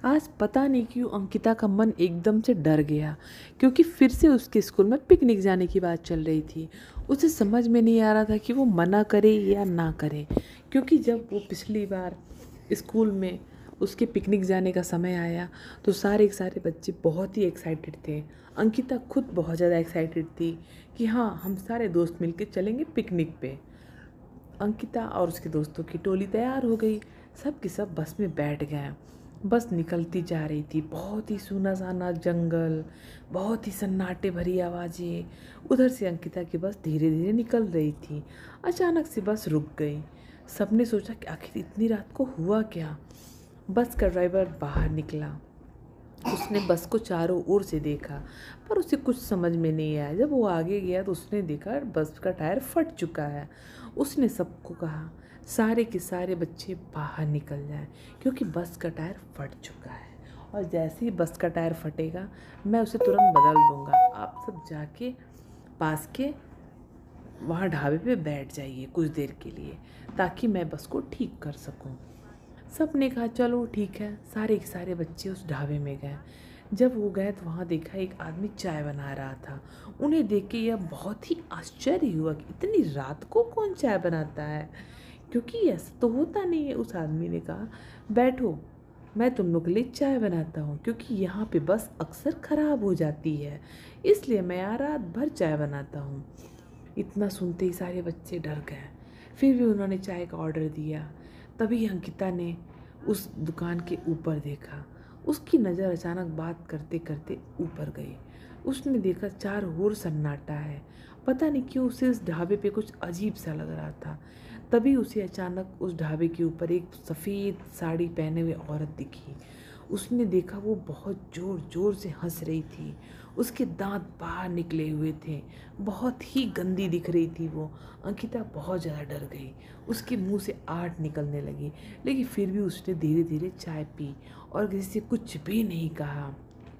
आज पता नहीं क्यों अंकिता का मन एकदम से डर गया, क्योंकि फिर से उसके स्कूल में पिकनिक जाने की बात चल रही थी। उसे समझ में नहीं आ रहा था कि वो मना करे या ना करे, क्योंकि जब वो पिछली बार स्कूल में उसके पिकनिक जाने का समय आया तो सारे के सारे बच्चे बहुत ही एक्साइटेड थे। अंकिता खुद बहुत ज़्यादा एक्साइटेड थी कि हाँ, हम सारे दोस्त मिलकर चलेंगे पिकनिक पे। अंकिता और उसके दोस्तों की टोली तैयार हो गई। सब के सब बस में बैठ गए। बस निकलती जा रही थी। बहुत ही सुना-साना जंगल, बहुत ही सन्नाटे भरी आवाज़ें। उधर से अंकिता की बस धीरे-धीरे निकल रही थी। अचानक से बस रुक गई। सबने सोचा कि आखिर इतनी रात को हुआ क्या? बस का ड्राइवर बाहर निकला। उसने बस को चारों ओर से देखा, पर उसे कुछ समझ में नहीं आया। जब वो आगे गया तो उसने देखा बस का टायर फट चुका है। उसने सबको कहा, सारे के सारे बच्चे बाहर निकल जाएं, क्योंकि बस का टायर फट चुका है और जैसे ही बस का टायर फटेगा मैं उसे तुरंत बदल दूंगा। आप सब जाके पास के वहाँ ढाबे पे बैठ जाइए कुछ देर के लिए, ताकि मैं बस को ठीक कर सकूं। सब ने कहा चलो ठीक है। सारे के सारे बच्चे उस ढाबे में गए। जब वो गए तो वहाँ देखा एक आदमी चाय बना रहा था। उन्हें देख के यह बहुत ही आश्चर्य हुआ कि इतनी रात को कौन चाय बनाता है, क्योंकि ऐसा तो होता नहीं है। उस आदमी ने कहा, बैठो, मैं तुम लोग के लिए चाय बनाता हूँ, क्योंकि यहाँ पे बस अक्सर ख़राब हो जाती है, इसलिए मैं यहाँ रात भर चाय बनाता हूँ। इतना सुनते ही सारे बच्चे डर गए। फिर भी उन्होंने चाय का ऑर्डर दिया। तभी अंकिता ने उस दुकान के ऊपर देखा। उसकी नज़र अचानक बात करते करते ऊपर गई। उसने देखा चारों ओर सन्नाटा है। पता नहीं क्यों उसे उस ढाबे पे कुछ अजीब सा लग रहा था। तभी उसे अचानक उस ढाबे के ऊपर एक सफ़ेद साड़ी पहने हुए औरत दिखी। उसने देखा वो बहुत ज़ोर ज़ोर से हंस रही थी। उसके दांत बाहर निकले हुए थे। बहुत ही गंदी दिख रही थी वो। अंकिता बहुत ज़्यादा डर गई। उसके मुंह से आट निकलने लगी, लेकिन फिर भी उसने धीरे धीरे चाय पी और किसी से कुछ भी नहीं कहा।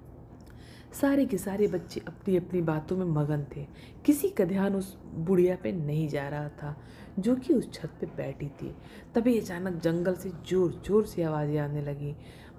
सारे के सारे बच्चे अपनी अपनी बातों में मगन थे। किसी का ध्यान उस बुढ़िया पे नहीं जा रहा था, जो कि उस छत पे बैठी थी। तभी अचानक जंगल से जोर जोर से आवाज़ें आने लगी।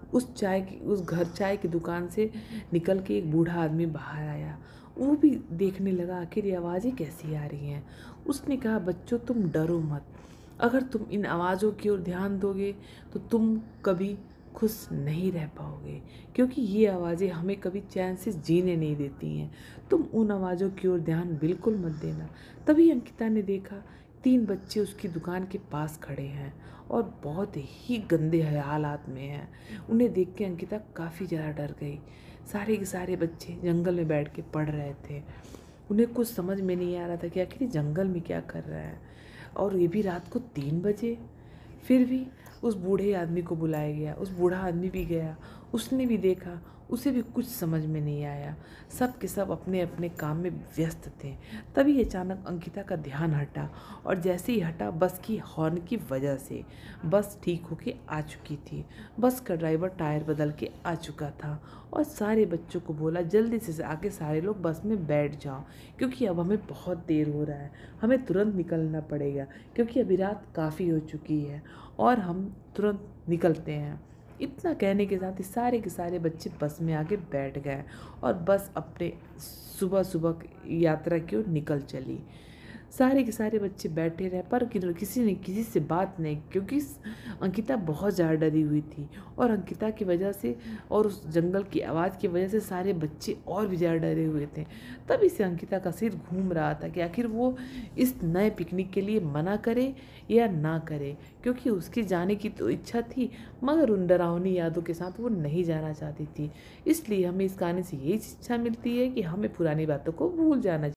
उस घर चाय की दुकान से निकल के एक बूढ़ा आदमी बाहर आया। वो भी देखने लगा आखिर ये आवाज़ें कैसी आ रही हैं। उसने कहा, बच्चों तुम डरो मत। अगर तुम इन आवाज़ों की ओर ध्यान दोगे तो तुम कभी खुश नहीं रह पाओगे, क्योंकि ये आवाज़ें हमें कभी चैन से जीने नहीं देती हैं। तुम उन आवाज़ों की ओर ध्यान बिल्कुल मत देना। तभी अंकिता ने देखा 3 बच्चे उसकी दुकान के पास खड़े हैं और बहुत ही गंदे हालात में हैं। उन्हें देख के अंकिता काफ़ी ज़्यादा डर गई। सारे के सारे बच्चे जंगल में बैठ के पढ़ रहे थे। उन्हें कुछ समझ में नहीं आ रहा था कि आखिर ये जंगल में क्या कर रहा है, और ये भी रात को 3 बजे। फिर भी उस बूढ़े आदमी को बुलाया गया। उस बूढ़ा आदमी भी गया। उसने भी देखा। उसे भी कुछ समझ में नहीं आया। सब के सब अपने अपने काम में व्यस्त थे। तभी अचानक अंकिता का ध्यान हटा, और जैसे ही हटा, बस की हॉर्न की वजह से बस ठीक होके आ चुकी थी। बस का ड्राइवर टायर बदल के आ चुका था और सारे बच्चों को बोला, जल्दी से आके सारे लोग बस में बैठ जाओ, क्योंकि अब हमें बहुत देर हो रहा है। हमें तुरंत निकलना पड़ेगा, क्योंकि अभी रात काफ़ी हो चुकी है और हम तुरंत निकलते हैं। इतना कहने के साथ ही सारे के सारे बच्चे बस में आके बैठ गए और बस अपने सुबह सुबह की यात्रा की ओर निकल चली। सारे के सारे बच्चे बैठे रहे, पर किसी ने किसी से बात नहीं, क्योंकि अंकिता बहुत ज़्यादा डरी हुई थी। और अंकिता की वजह से और उस जंगल की आवाज़ की वजह से सारे बच्चे और भी ज़्यादा डरे हुए थे। तभी से अंकिता का सिर घूम रहा था कि आखिर वो इस नए पिकनिक के लिए मना करे या ना करे, क्योंकि उसकी जाने की तो इच्छा थी, मगर उन डरावनी यादों के साथ वो नहीं जाना चाहती थी। इसलिए हमें इस कहानी से यही शिक्षा मिलती है कि हमें पुरानी बातों को भूल जाना चाहिए।